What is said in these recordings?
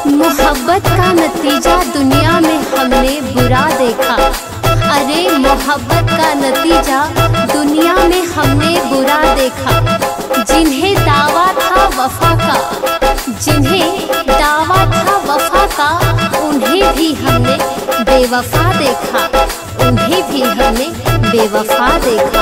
मोहब्बत का नतीजा दुनिया में हमने बुरा देखा। अरे मोहब्बत का नतीजा दुनिया में हमने बुरा देखा। जिन्हें दावा था वफा का, जिन्हें दावा था वफा का, उन्हें भी हमने बेवफा देखा, उन्हें भी हमने बेवफा देखा।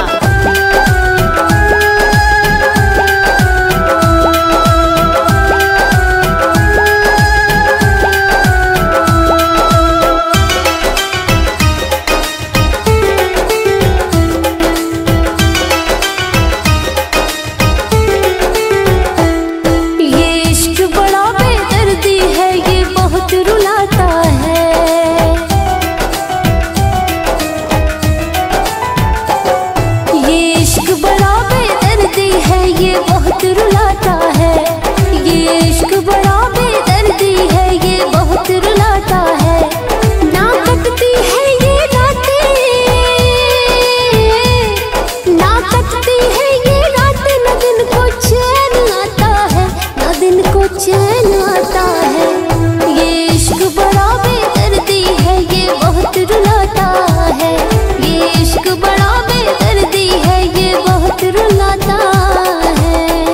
चैन आता है ये इश्क बड़ा बेदर्दी है, ये बहुत रुलाता है। ये इश्क बड़ा बेदर्दी है, ये बहुत रुलाता है।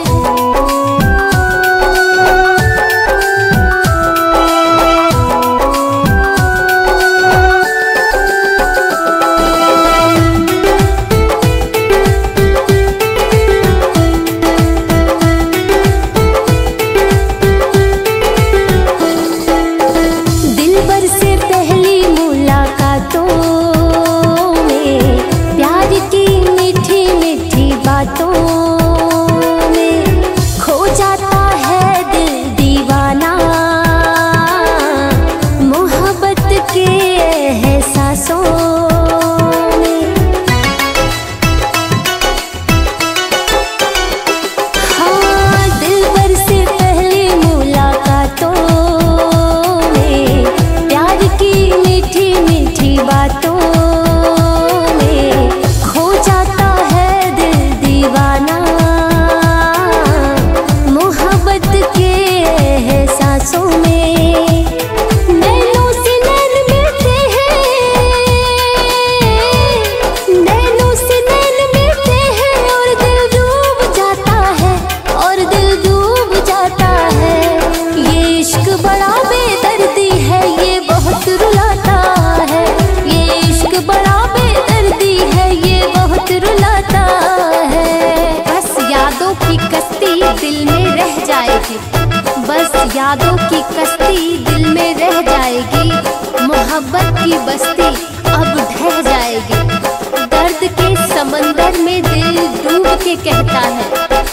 बस यादों की कश्ती दिल में रह जाएगी, मोहब्बत की बस्ती अब ढह जाएगी। दर्द के समंदर में दिल डूब के कहता है,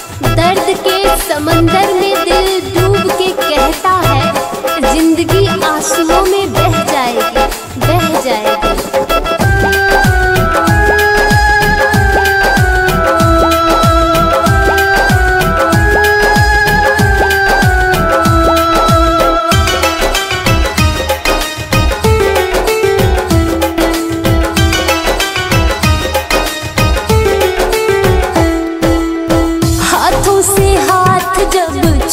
दर्द के समंदर में दिल डूब के कहता है, जिंदगी आंसुओं में बह जाएगी, बह जाएगी। जब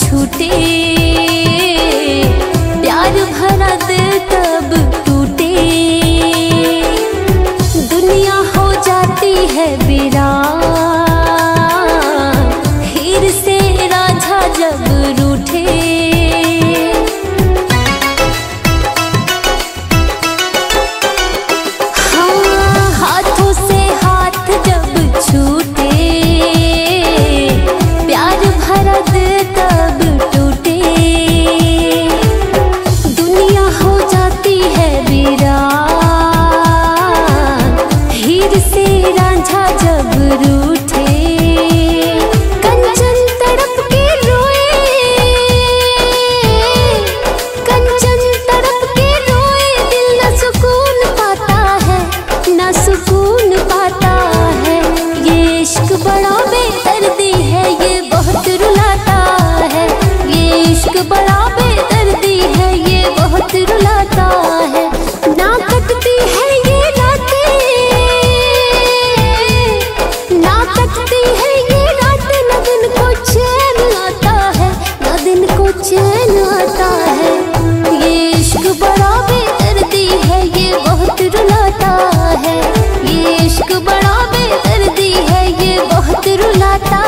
दाता